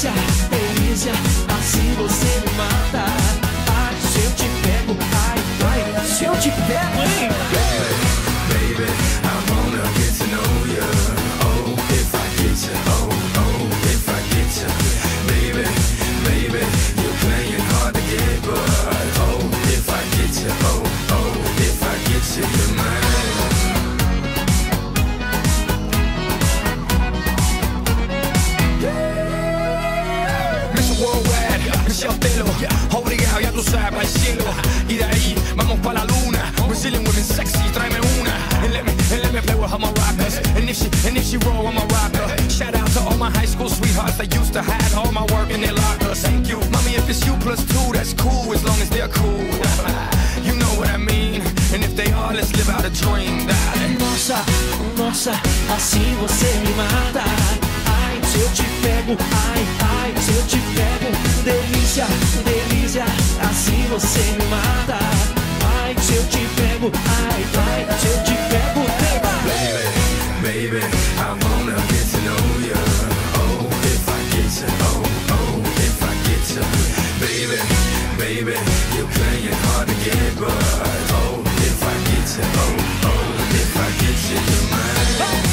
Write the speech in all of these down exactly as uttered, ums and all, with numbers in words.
delícia, delícia, assim você me mata. Ai, se eu te pego, ai, ai, se eu te pego, hein? Baby, baby, I wanna get to know you. Oh, if I get you, oh, oh, if I get you. Baby, baby, you're playing hard to get, but oh, if I get you, oh, oh, if I get you, you're mine. Michel, Telo, obligado, ya tú sabes, al cielo. Y de ahí vamos pa' la luna. Brazilian women sexy, tráeme una. And let me, and let me play with all my rockers. And if she, and if she roll, I'm a rocker. Shout out to all my high school sweethearts that used to hide all my work in their lockers. Thank you, mommy, if it's you plus two, that's cool, as long as they're cool. You know what I mean. And if they are, let's live out a dream, darling. Nossa, nossa, assim você me mata. Ai, se eu te pego, ai, ai, se eu te pego. Delícia, delícia, assim você me mata. Ai, se eu te pego, ai, ai, se eu te pego, baby, baby, I wanna get to know you. Oh, if I get you, oh, oh, if I get you. Baby, baby, you're playing hard to get, but oh, if I get you, oh, oh, if I get you, you're mine.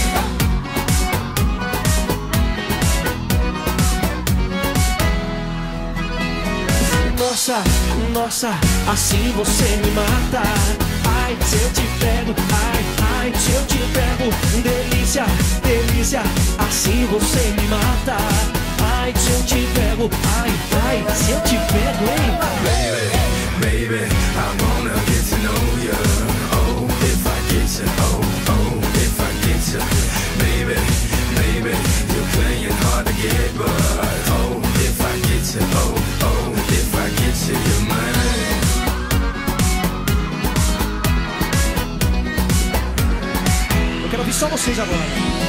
Nossa, nossa, assim você me mata. Ai, se eu te pego, ai, ai, se eu te pego. Delícia, delícia, assim você me mata. Ai, se eu te pego, ai, ai, se eu te pego, hein? Baby, baby, I wanna get to know you. Oh, if I get you, oh, oh, if I get you. Baby, baby, you're playing hard to get, but oh, if I get you, oh, oh, if I get you, you're mine. Eu quero ouvir só vocês agora.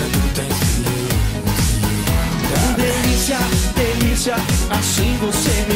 Assim você